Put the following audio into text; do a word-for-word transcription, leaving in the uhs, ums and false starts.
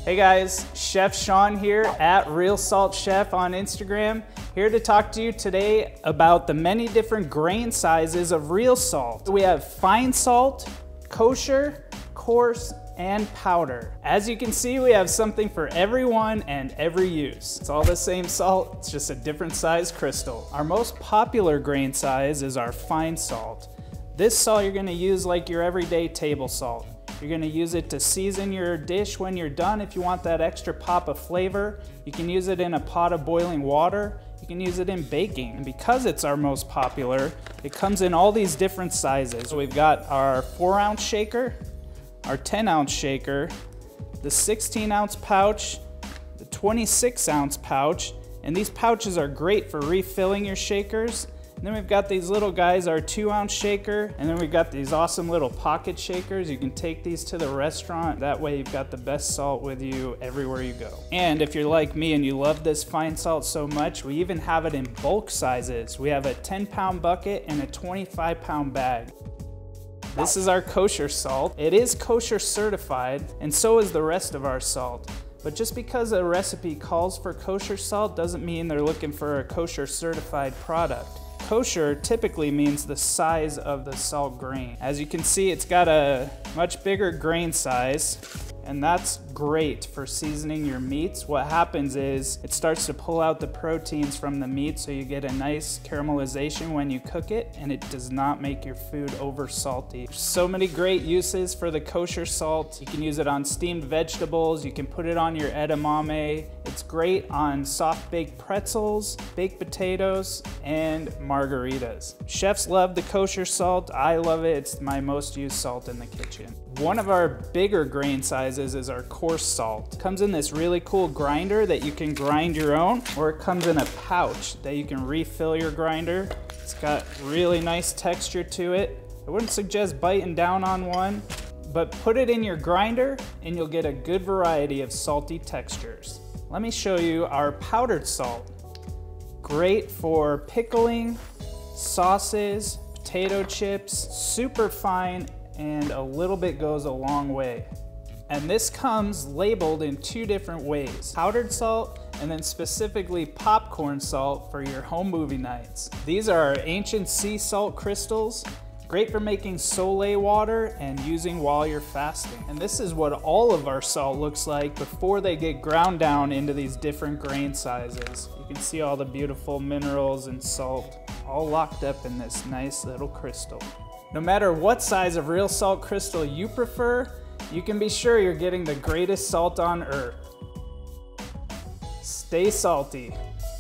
Hey guys, Chef Sean here at Real Salt Chef on Instagram, here to talk to you today about the many different grain sizes of real salt. We have fine salt, kosher, coarse, and powder. As you can see, we have something for everyone and every use. It's all the same salt, it's just a different size crystal. Our most popular grain size is our fine salt. This salt you're gonna use like your everyday table salt. You're gonna use it to season your dish when you're done. If you want that extra pop of flavor, you can use it in a pot of boiling water. You can use it in baking. And because it's our most popular, it comes in all these different sizes. So we've got our four ounce shaker, our ten ounce shaker, the sixteen ounce pouch, the twenty-six ounce pouch, and these pouches are great for refilling your shakers. And then we've got these little guys, our two ounce shaker, and then we've got these awesome little pocket shakers. You can take these to the restaurant. That way you've got the best salt with you everywhere you go. And if you're like me and you love this fine salt so much, we even have it in bulk sizes. We have a ten pound bucket and a twenty-five pound bag. This is our kosher salt. It is kosher certified, and so is the rest of our salt. But just because a recipe calls for kosher salt doesn't mean they're looking for a kosher certified product. Kosher typically means the size of the salt grain. As you can see, it's got a much bigger grain size, and that's great for seasoning your meats. What happens is it starts to pull out the proteins from the meat, so you get a nice caramelization when you cook it, and it does not make your food over salty. There's so many great uses for the kosher salt. You can use it on steamed vegetables. You can put it on your edamame. It's great on soft baked pretzels, baked potatoes, and margaritas. Chefs love the kosher salt. I love it. It's my most used salt in the kitchen. One of our bigger grain sizes is our coarse salt. It comes in this really cool grinder that you can grind your own, or it comes in a pouch that you can refill your grinder. It's got really nice texture to it. I wouldn't suggest biting down on one, but put it in your grinder and you'll get a good variety of salty textures. Let me show you our powdered salt. Great for pickling, sauces, potato chips, super fine, and a little bit goes a long way. And this comes labeled in two different ways: powdered salt, and then specifically popcorn salt for your home movie nights. These are our ancient sea salt crystals, great for making sole water and using while you're fasting. And this is what all of our salt looks like before they get ground down into these different grain sizes. You can see all the beautiful minerals and salt all locked up in this nice little crystal. No matter what size of real salt crystal you prefer, you can be sure you're getting the greatest salt on earth. Stay salty.